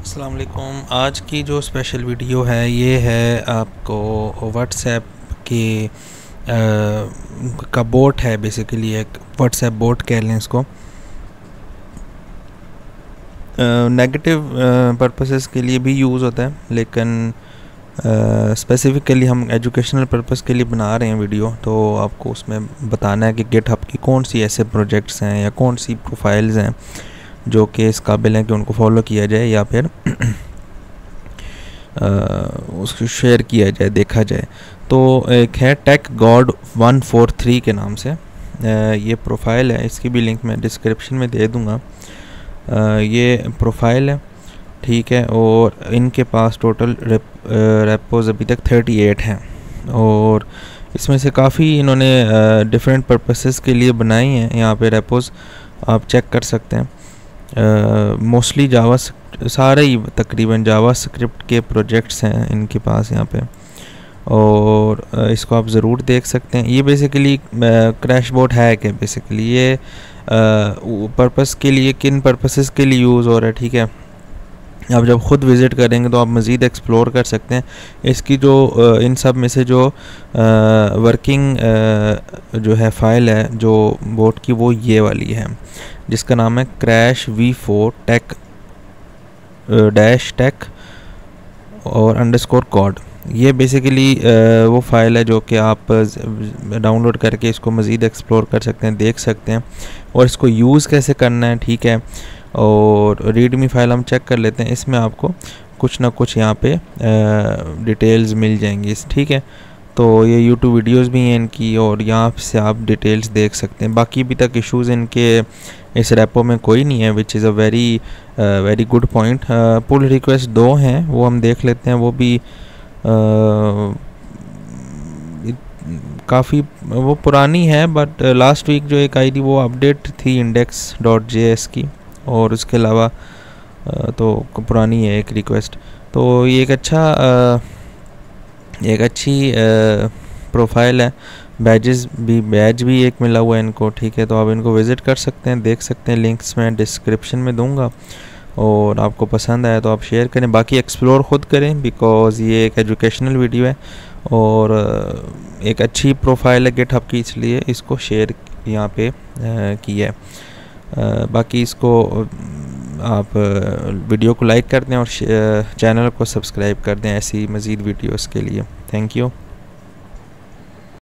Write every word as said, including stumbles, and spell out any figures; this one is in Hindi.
अस्सलाम वालेकुम। आज की जो स्पेशल वीडियो है ये है आपको व्हाट्सएप के आ, का बोट है। बेसिकली एक व्हाट्सएप बोट कह लें इसको। नेगेटिव पर्पसेस के लिए भी यूज़ होता है, लेकिन स्पेसिफ़िकली हम एजुकेशनल पर्पस के लिए बना रहे हैं वीडियो, तो आपको उसमें बताना है कि गिटहब की कौन सी ऐसे प्रोजेक्ट्स हैं या कौन सी प्रोफाइल्स हैं जो कि इस काबिल हैं कि उनको फॉलो किया जाए या फिर उसको शेयर किया जाए, देखा जाए। तो एक है tech god one four three के नाम से ये प्रोफाइल है। इसकी भी लिंक मैं डिस्क्रिप्शन में दे दूँगा। ये प्रोफाइल है, ठीक है। और इनके पास टोटल रेप, रेपोज अभी तक थर्टी एट हैं और इसमें से काफ़ी इन्होंने डिफरेंट पर्पसेस के लिए बनाई हैं। यहाँ पे रेपोज आप चेक कर सकते हैं। मोस्टली जावा, सारे ही तकरीबन जावा स्क्रिप्ट के प्रोजेक्ट्स हैं इनके पास यहाँ पे, और इसको आप ज़रूर देख सकते हैं। ये बेसिकली क्रैशबोर्ड है कि बेसिकली ये पर्पस के लिए, किन पर्पसेस के लिए यूज़ हो रहा है, ठीक है। आप जब ख़ुद विज़िट करेंगे तो आप मज़ीद एक्सप्लोर कर सकते हैं। इसकी जो इन सब में से जो वर्किंग जो है फ़ाइल है जो बोट की, वो ये वाली है जिसका नाम है crash v four tech dash tech और अंडरस्कोर कॉड। ये बेसिकली वो फ़ाइल है जो कि आप डाउनलोड करके इसको मज़ीद एक्सप्लोर कर सकते हैं, देख सकते हैं और इसको यूज़ कैसे करना है, ठीक है। और रीडमी फ़ाइल हम चेक कर लेते हैं। इसमें आपको कुछ ना कुछ यहाँ पे डिटेल्स मिल जाएंगी इस, ठीक है। तो ये यूट्यूब वीडियोस भी हैं इनकी और यहाँ से आप डिटेल्स देख सकते हैं। बाकी अभी तक इश्यूज़ इनके इस रेपो में कोई नहीं है, which is a very very good point. Pull request दो हैं, वो हम देख लेते हैं। वो भी काफ़ी वो पुरानी है, बट लास्ट वीक जो एक आई थी वो अपडेट थी इंडेक्स डॉट जे एस की, और उसके अलावा तो पुरानी है एक रिक्वेस्ट। तो ये एक अच्छा एक अच्छी प्रोफाइल है। बैजेस भी बैज भी एक मिला हुआ है इनको, ठीक है। तो आप इनको विज़िट कर सकते हैं, देख सकते हैं। लिंक्स मैं डिस्क्रिप्शन में दूंगा और आपको पसंद आया तो आप शेयर करें, बाकी एक्सप्लोर ख़ुद करें, बिकॉज़ ये एक एजुकेशनल वीडियो है और एक अच्छी प्रोफाइल है गिटहब की, इसलिए इसको शेयर यहाँ पे किया है। बाकी इसको आप वीडियो को लाइक कर दें और चैनल को सब्सक्राइब कर दें ऐसी मज़ीद वीडियोस के लिए। Thank you.